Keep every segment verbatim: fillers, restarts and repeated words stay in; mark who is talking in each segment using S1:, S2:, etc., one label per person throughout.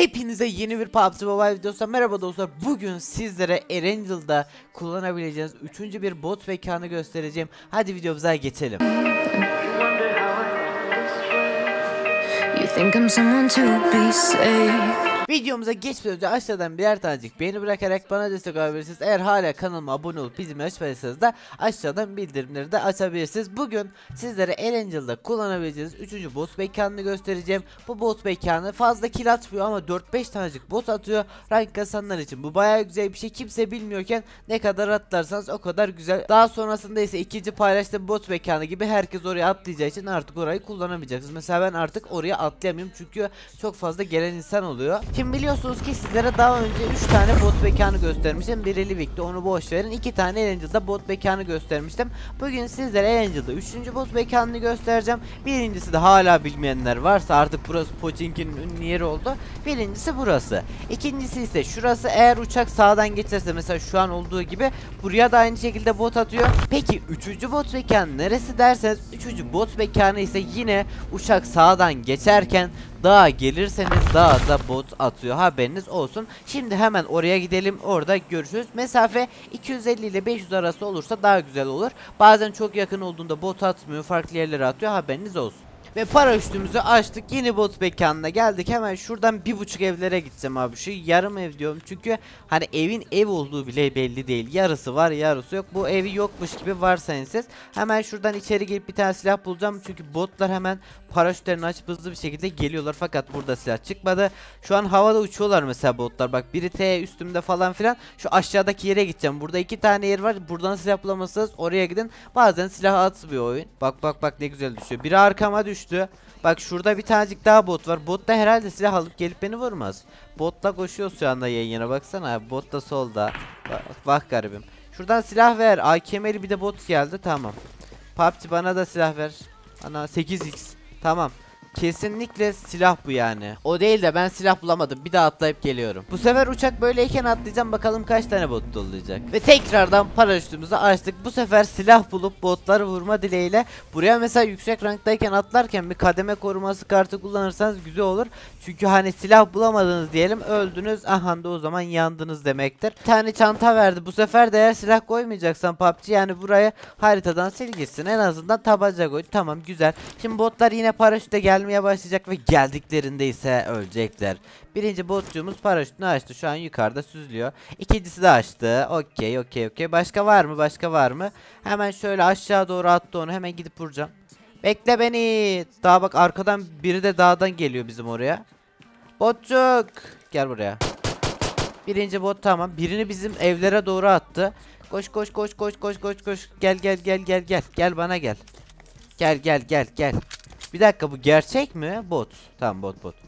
S1: Hepinize yeni bir P U B G Mobile videosuna merhaba dostlar. Bugün sizlere Erangel'da kullanabileceğiniz üçüncü bir bot mekanı göstereceğim. Hadi videomuza geçelim. Videomuza geçmeden önce aşağıdan birer tanecik beğeni bırakarak bana destek olabilirsiniz. Eğer hala kanalıma abone olup bizimle açmadıysanız da aşağıdan bildirimleri de açabilirsiniz. Bugün sizlere Erangel'da kullanabileceğiniz üçüncü bot mekanını göstereceğim. Bu bot mekanı fazla kill atmıyor ama dört beş tanecik bot atıyor. Rank kasanlar için bu bayağı güzel bir şey. Kimse bilmiyorken ne kadar atlarsanız o kadar güzel. Daha sonrasında ise ikinci paylaştığım bot mekanı gibi herkes oraya atlayacağı için artık orayı kullanamayacaksınız. Mesela ben artık oraya atlayamıyorum çünkü çok fazla gelen insan oluyor. Şimdi biliyorsunuz ki sizlere daha önce üç tane bot mekanı göstermiştim. Biri Livik'te, onu boş verin. iki tane Erangel'da bot mekanı göstermiştim. Bugün sizlere Erangel'da üçüncü bot mekanını göstereceğim. Birincisi de hala bilmeyenler varsa artık burası Pochinki'nin ünlü yeri oldu. Birincisi burası. İkincisi ise şurası. Eğer uçak sağdan geçerse mesela şu an olduğu gibi buraya da aynı şekilde bot atıyor. Peki üçüncü bot mekanı neresi derseniz, üçüncü bot mekanı ise yine uçak sağdan geçerken dağa gelirseniz dağda bot atıyor, haberiniz olsun. Şimdi hemen oraya gidelim, orada görüşürüz. Mesafe iki yüz elli ile beş yüz arası olursa daha güzel olur. Bazen çok yakın olduğunda bot atmıyor, farklı yerlere atıyor, haberiniz olsun. Ve paraşütümüzü açtık, yeni bot mekanına geldik. Hemen şuradan bir buçuk evlere gideceğim abi. Şu yarım ev diyorum çünkü hani evin ev olduğu bile belli değil. Yarısı var, yarısı yok. Bu evi yokmuş gibi varsayın siz. Hemen şuradan içeri girip bir tane silah bulacağım çünkü botlar hemen paraşütlerini açıp hızlı bir şekilde geliyorlar, fakat burada silah çıkmadı. Şu an havada uçuyorlar mesela botlar. Bak biri T üstümde falan filan. Şu aşağıdaki yere gideceğim. Burada iki tane yer var. Buradan silah bulamazsanız oraya gidin. Bazen silah atmıyor oyun. Bak bak bak ne güzel düşüyor. Biri arkama düştü. Bak şurada bir tanecik daha bot var. Bot da herhalde silah alıp gelip beni vurmaz. Botla koşuyoruz şu anda yayına, baksana abi. Bot da solda. Bak, bak garibim. Şuradan silah ver. A K M'li bir de bot geldi, tamam. P U B G bana da silah ver. Ana sekiz x. Tamam. Kesinlikle silah bu yani. O değil de ben silah bulamadım. Bir daha atlayıp geliyorum. Bu sefer uçak böyleyken atlayacağım. Bakalım kaç tane bot olacak. Ve tekrardan paraşütümüzü açtık. Bu sefer silah bulup botları vurma dileğiyle. Buraya mesela yüksek ranktayken atlarken bir kademe koruması kartı kullanırsanız güzel olur. Çünkü hani silah bulamadınız diyelim, öldünüz. Aha da o zaman yandınız demektir. Bir tane çanta verdi. Bu sefer de eğer silah koymayacaksan P U B G yani buraya haritadan sil gitsin. En azından tabanca koy. Tamam, güzel. Şimdi botlar yine paraşütte gelmeye başlayacak ve geldiklerinde ise ölecekler. Birinci botçuğumuz paraşütünü açtı. Şu an yukarıda süzülüyor. İkincisi de açtı. Okey okey okey. Başka var mı? Başka var mı? Hemen şöyle aşağı doğru attı onu. Hemen gidip vuracağım. Bekle beni. Daha bak arkadan biri de dağdan geliyor bizim oraya. Botçuk. Gel buraya. Birinci bot tamam. Birini bizim evlere doğru attı. Koş koş koş koş koş koş koş. Gel gel gel gel gel. Gel bana gel. Gel gel gel gel. Bir dakika, bu gerçek mi? Bot. Tamam, bot bot.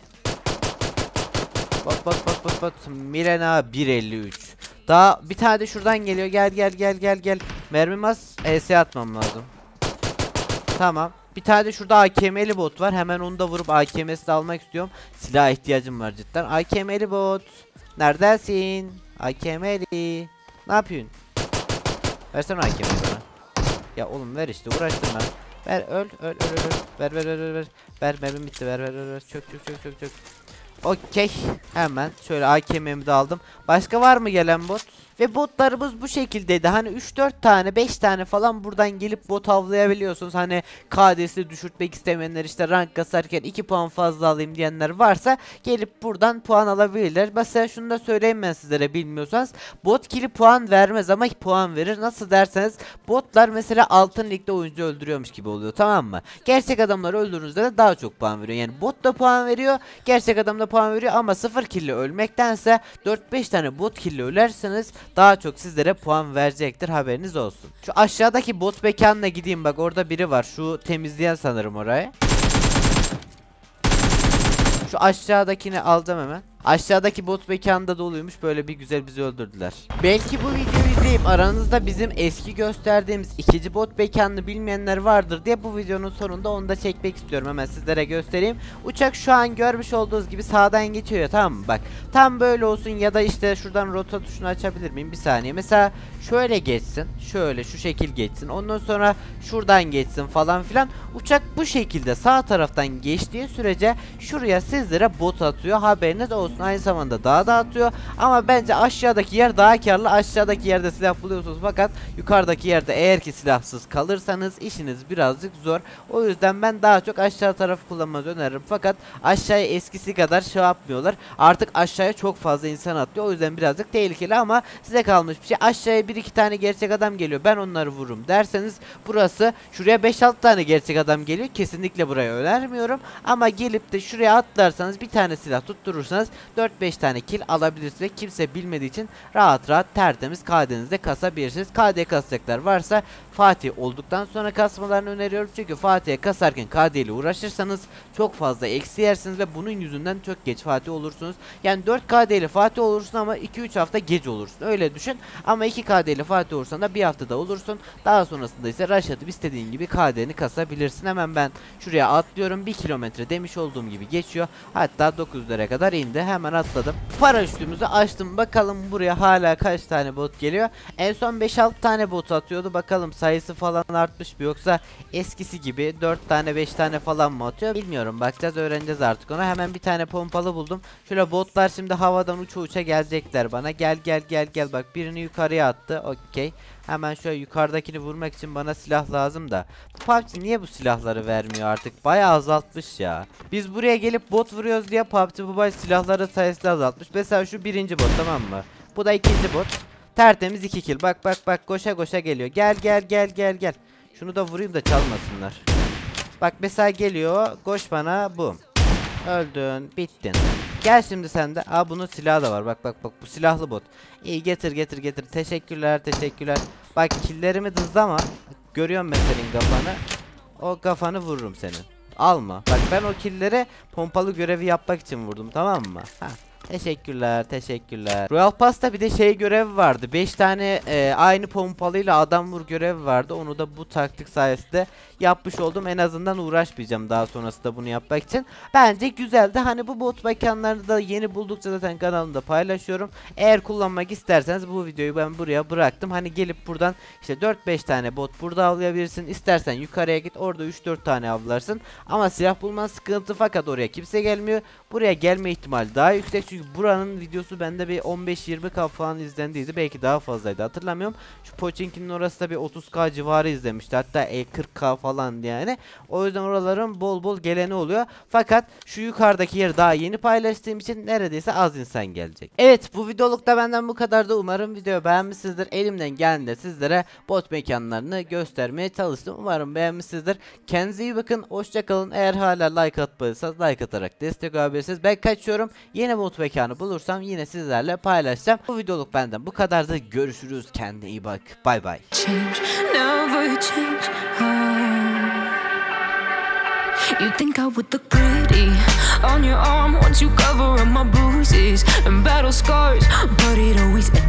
S1: Bot bot bot bot bot. Milena bir elli üç. Daha bir tane de şuradan geliyor. Gel gel gel gel gel. Mermim az. E S atmam lazım. Tamam. Bir tane de şurada A K M'li bot var. Hemen onu da vurup A K M'si almak istiyorum. Silah ihtiyacım var cidden. A K M'li bot. Neredesin? A K M'li. Ne yapıyorsun? Versene A K M'li bana. Ya oğlum ver işte, uğraştım ben. Ver, öl öl öl öl. Ver ver ver ver ver. Ver, mermim bitti, ver ver ver ver. Çök çök çök çök çök. Okey. Hemen şöyle A K M'mi de aldım. Başka var mı gelen bot? Ve botlarımız bu şekildeydi. Hani üç dört tane beş tane falan buradan gelip bot avlayabiliyorsunuz. Hani K D'si düşürtmek istemeyenler, işte rank kasarken iki puan fazla alayım diyenler varsa gelip buradan puan alabilirler. Mesela şunu da söyleyeyim ben sizlere, bilmiyorsanız. Bot kili puan vermez ama puan verir. Nasıl derseniz, botlar mesela altın ligde oyuncu öldürüyormuş gibi oluyor, tamam mı? Gerçek adamları öldürdüğünüzde de daha çok puan veriyor. Yani bot da puan veriyor, gerçek adam da puan veriyor ama sıfır killi ölmektense dört beş tane bot killi ölerseniz daha çok sizlere puan verecektir, haberiniz olsun. Şu aşağıdaki bot mekanına gideyim, bak orada biri var. Şu temizleyen sanırım orayı. Şu aşağıdakini alacağım hemen. Aşağıdaki bot mekanında doluymuş, böyle bir güzel bizi öldürdüler. Belki bu videoyu izleyip aranızda bizim eski gösterdiğimiz ikinci bot mekanını bilmeyenler vardır diye bu videonun sonunda onu da çekmek istiyorum. Hemen sizlere göstereyim. Uçak şu an görmüş olduğunuz gibi sağdan geçiyor, tamam mı? Bak tam böyle olsun ya da işte şuradan rota tuşunu açabilir miyim? Bir saniye. Mesela şöyle geçsin, şöyle şu şekil geçsin, ondan sonra şuradan geçsin falan filan. Uçak bu şekilde sağ taraftan geçtiği sürece şuraya sizlere bot atıyor, haberiniz olsun. Aynı zamanda daha da atıyor ama bence aşağıdaki yer daha karlı. Aşağıdaki yerde silah buluyorsunuz fakat yukarıdaki yerde eğer ki silahsız kalırsanız işiniz birazcık zor. O yüzden ben daha çok aşağı tarafı kullanmanızı öneririm fakat aşağıya eskisi kadar şey yapmıyorlar. Artık aşağıya çok fazla insan atlıyor, o yüzden birazcık tehlikeli ama size kalmış bir şey. Aşağıya bir iki tane gerçek adam geliyor, ben onları vururum derseniz burası, şuraya beş altı tane gerçek adam geliyor, kesinlikle burayı önermiyorum ama gelip de şuraya atlarsanız bir tane silah tutturursanız dört beş tane kill alabilirsiniz ve kimse bilmediği için rahat rahat tertemiz K D'nizde kasabilirsiniz. K D kasacaklar varsa Fatih olduktan sonra kasmalarını öneriyorum çünkü Fatih'e kasarken K D ile uğraşırsanız çok fazla eksi yersiniz ve bunun yüzünden çok geç Fatih olursunuz. Yani dört K D ile Fatih olursun ama iki üç hafta geç olursun, öyle düşün. Ama iki K D ile Fatih olursan da bir haftada olursun. Daha sonrasında ise rush atıp istediğin gibi K D'ni kasabilirsin. Hemen ben şuraya atlıyorum, bir kilometre demiş olduğum gibi geçiyor, hatta dokuz yüzlere kadar indi. Hemen atladım, paraşütümüzü açtım, bakalım buraya hala kaç tane bot geliyor. En son beş altı tane bot atıyordu, bakalım sayısı falan artmış mı yoksa eskisi gibi dört tane beş tane falan mı atıyor bilmiyorum, bakacağız, öğreneceğiz artık onu. Hemen bir tane pompalı buldum. Şöyle botlar şimdi havadan uça uça gelecekler bana. Gel gel gel gel, bak birini yukarıya attı, okey. Hemen şöyle yukarıdakini vurmak için bana silah lazım da bu P U B G niye bu silahları vermiyor artık, bayağı azaltmış ya. Biz buraya gelip bot vuruyoruz diye P U B G Mobile silahları sayısını azaltmış. Mesela şu birinci bot, tamam mı? Bu da ikinci bot. Tertemiz iki kill. Bak bak bak, koşa koşa geliyor. Gel gel gel gel gel. Şunu da vurayım da çalmasınlar. Bak mesela geliyor, koş bana, bum. Öldün, bittin. Gel şimdi sen de. Aa, bunun silahı da var. Bak bak bak, bu silahlı bot. İyi, getir getir getir. Teşekkürler teşekkürler. Bak killerimi dızlama. Görüyorum ben senin kafanı. O kafanı vururum senin. Alma. Bak ben o killeri pompalı görevi yapmak için vurdum, tamam mı? Ha. Teşekkürler teşekkürler. Royal Pass'ta bir de şey görevi vardı. beş tane e, aynı pompalıyla adam vur görevi vardı. Onu da bu taktik sayesinde yapmış oldum. En azından uğraşmayacağım daha sonrasında bunu yapmak için. Bence güzeldi. Hani bu bot mekanlarını da yeni buldukça zaten kanalımda paylaşıyorum. Eğer kullanmak isterseniz bu videoyu ben buraya bıraktım. Hani gelip buradan işte dört beş tane bot burada avlayabilirsin. İstersen yukarıya git, orada üç dört tane avlarsın. Ama silah bulman sıkıntı, fakat oraya kimse gelmiyor. Buraya gelme ihtimali daha yüksek çünkü buranın videosu bende bir on beş yirmi K falan izlendiydi. Belki daha fazlaydı, hatırlamıyorum. Şu Pochinki'nin orası da bir otuz K civarı izlemişti. Hatta e, kırk K falan yani. O yüzden oraların bol bol geleni oluyor. Fakat şu yukarıdaki yeri daha yeni paylaştığım için neredeyse az insan gelecek. Evet, bu videolukta benden bu kadar da. Umarım videoyu beğenmişsinizdir. Elimden geldiğinde sizlere bot mekanlarını göstermeye çalıştım. Umarım beğenmişsinizdir. Kendinize iyi bakın. Hoşçakalın. Eğer hala like atmadıysanız like atarak destek olabilirsiniz. Ben kaçıyorum. Yeni bot mekanı bulursam yine sizlerle paylaşacağım. Bu videoluk benden bu kadardı. Görüşürüz. Kendine iyi bak. Bay bay. You think I would look pretty on your arm once you cover up my bruises and battle scars, but it always